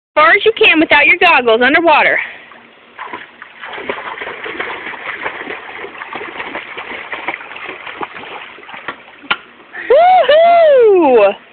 Far as you can without your goggles underwater. Woohoo!